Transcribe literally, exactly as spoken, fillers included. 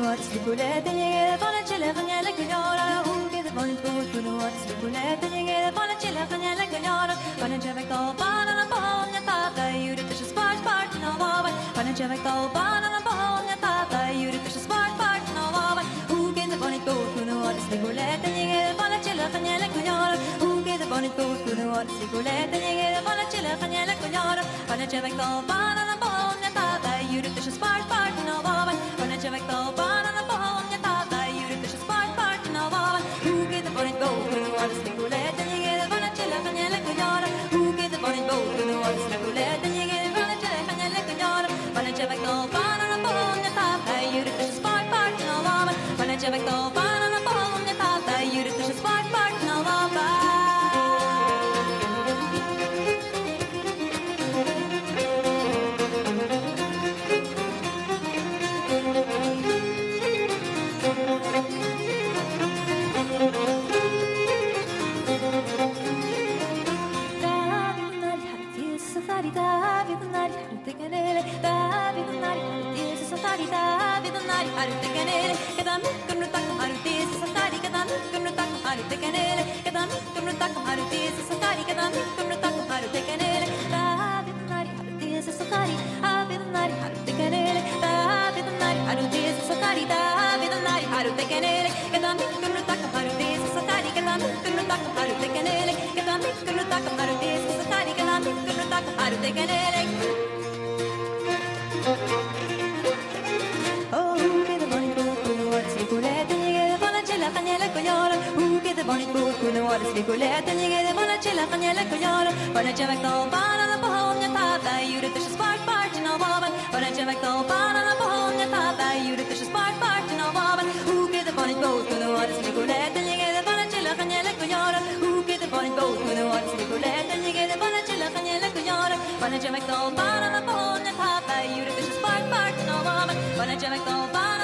nuot Slikulete njegede Fana chile khanyele kunyora Ugede bonit bot nuot Slikulete njegede Fana chile khanyele kunyora Fana jevek to Fana na pohomnya tata Juri tisha spart spart no wavan Fana jevek to Fana na pohomnya tata Juri tisha spart spart no wavan Ugede bonit bot nuot Slikulete njegede Fana chile khanyele kunyora Ugede bonit bot nuot Slikulete njegede Fana chile khanyele kunyora Fana jevek to Fana na pohomnya tata Juri tisha spart spart no wavan Fana jevek to Fana na pohomnya tata Juri tisha spart spart no wavan Ugede bonit bot nuot Slikulete njegede Fana chile khanyele kunyora Ugede bonit bot nuot Slikulete njegede Fana chile khanyele kunyora Fana jevek to Fana na pohomnya tata Juri tisha spart spart no wavan Fana jevek to Fana na pohomnya tata Juri tisha spart spart no wavan Slikulete njegede Fana chile khanyele kunyora Fana jevek to Fana na pohomnya tata Juri tisha spart spart no wavan Fana jevek to Fana na pohomnya tata Juri tisha spart spart no wavan Ugede bonit bot kunyora Slikulete njegede Fana chile khanyele kunyora Ugede bonit bot kunyora Slikulete njegede Fana chile khanyele kunyora Fana jevek to Fana na pohomnya tata Juri tisha spart spart no wavan Fana jevek to Fana